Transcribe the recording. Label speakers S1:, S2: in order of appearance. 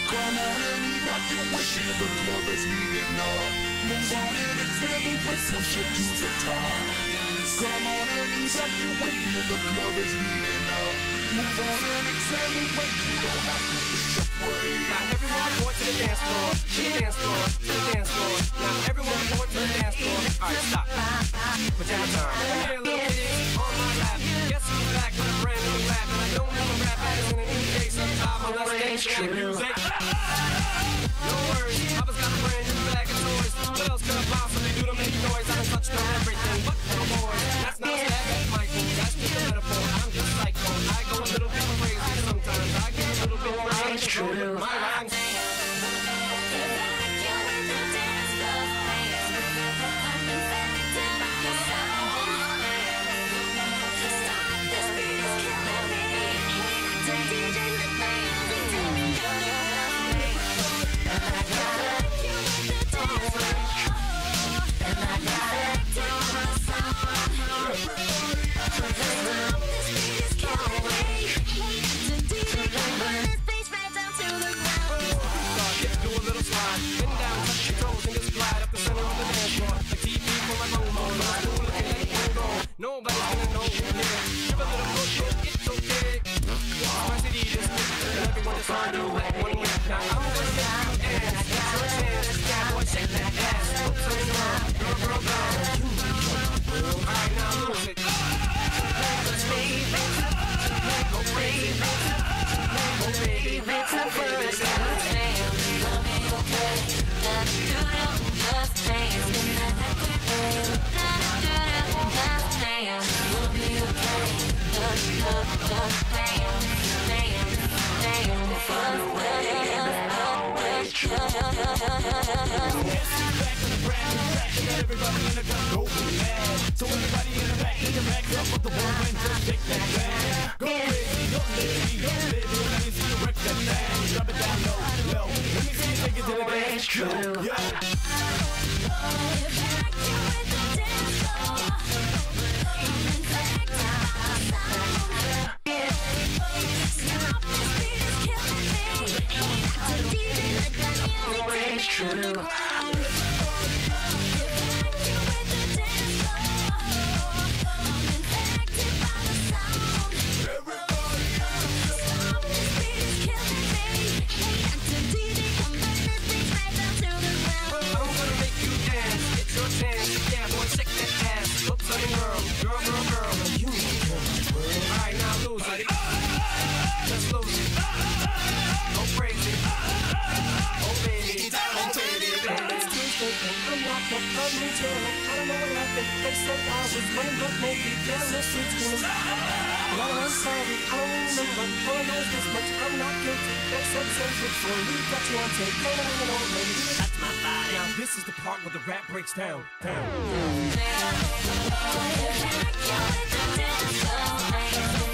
S1: Come on and rock your wish, the club is heating up. Move on and accelerate some shit to the top. Come on and rock your wish, the club is heating up. Move on and accelerate, you don't have to be afraid.
S2: Now everyone going to the dance floor, to the dance floor, to the dance floor. Now everyone going to the dance floor. Alright, stop. Pajama time. Here, little kids, on my lap. Guess who's back with a brand new rap? And I don't know rap as in an DJ sometime unless they share music. No worries, Papa's got a brand new bag of toys. What else could I possibly do to make noise? I done touched on everything but no boys. That's not a stab at Michael, that's just a metaphor. I'm just psycho. I go a little bit crazy sometimes. I get a little bit crazy. My rhymes. Nobody's gonna know who it is. Give a little push, it's okay. My city is and everyone is on to it. One week now, I'm gonna make you dance. It's your chance, yeah, boy, shake that ass. Oops, I'm girl, alright, now lose it. Let's leave it. Go crazy. Go baby, it's the first time. Love me okay. Just dance. We'll be okay.
S3: Everybody in the gun, go mad. So everybody in the back, up with the ball and just shake that bag. Go crazy, go lazy, go baby. Let me see you wreck that thing. Drop it down low. Let me see you take it to the dance. Yeah.
S2: I don't know what happened. They said I was running, but maybe down the streets going. Well, I'm sorry, I don't remember. All I know is this much, I'm not guilty. They said search for you, got you on tape. Go on and on, baby.
S3: That's my body. Now this is the part where the rap breaks down.
S4: Down.